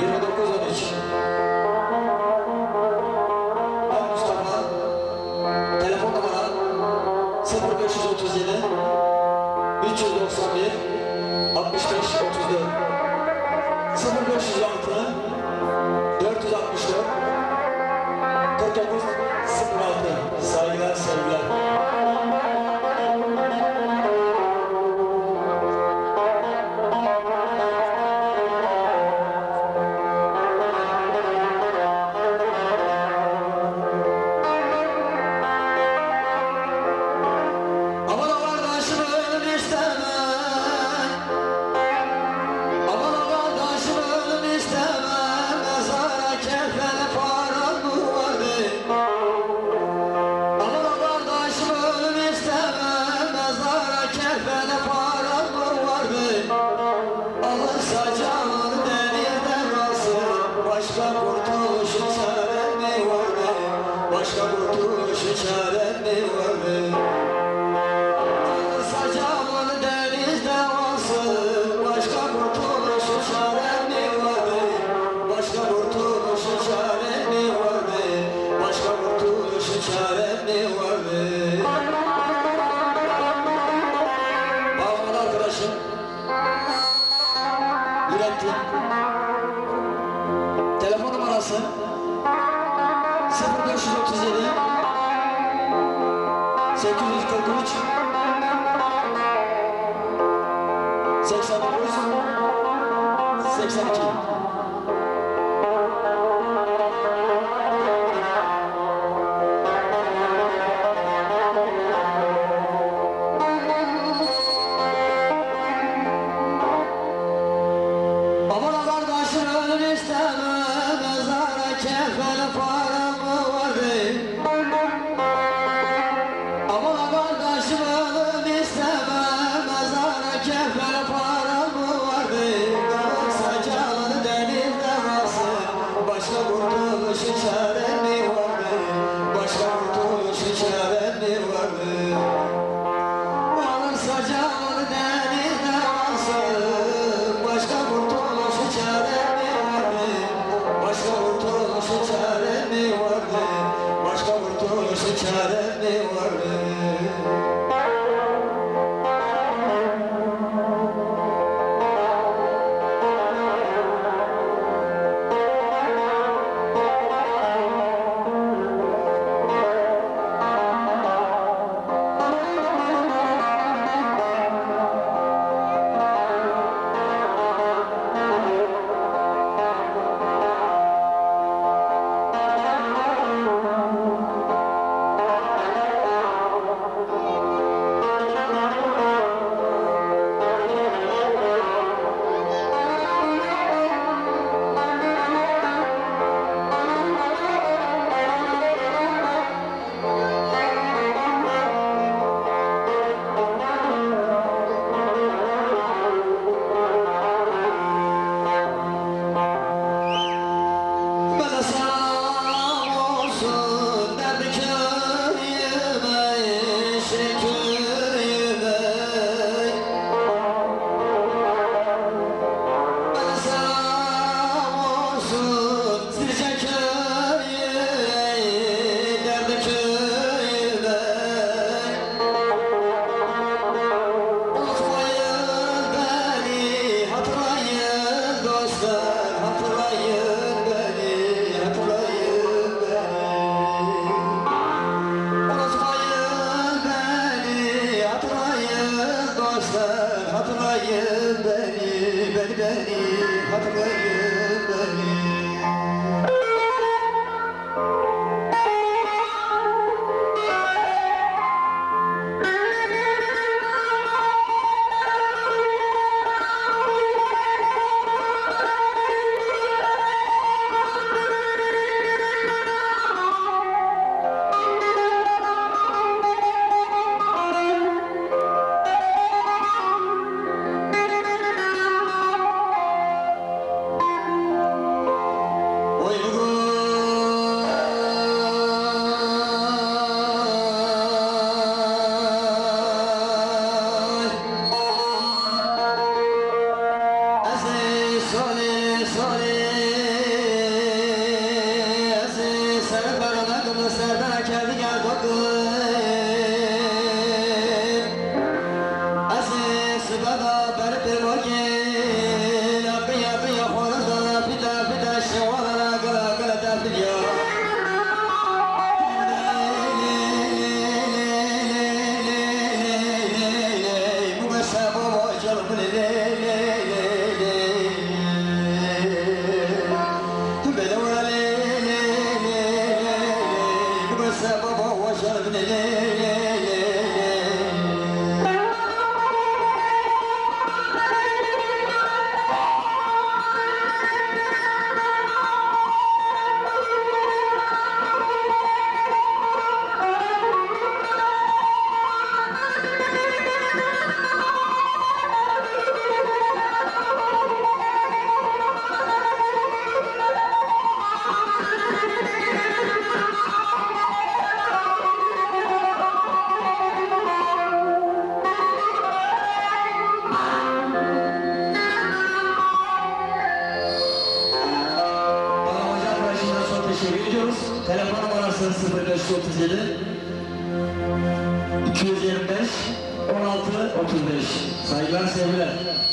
2913 Ben Mustafa. Telefon numaram 0537 391 65 34 0506 464 49 06 Saygılar, sevgiler. Başka kurtuluşun çaren mi var be? Alırsa camını deniz devası. Başka kurtuluşun çaren mi var be? Başka kurtuluşun çaren mi var be? Başka kurtuluşun çaren mi var be? Bağımlı arkadaşım Yürekli telefon numarası 0537 843 89 82 Aman kardeşim ölüm istemem mezara kefene paramı var be. Aman kardeşim ölüm istemem mezara kefene paramı var be. Yoksa canını denizde kalsın. Başka kurtuluşun çaren mi var be? Başka kurtuluşun çaren mi var be? Alırsa canını denizde kalsın. Başka kurtuluşun çaren mi var be? Başka kurtuluşun çaren mi var be? Başka kurtuluşun çaren mi var be? Hatırlayın beni, hatırlayın beni. Sole Telefon numarası 0537 225 16 35. Saygılar, sevgiler.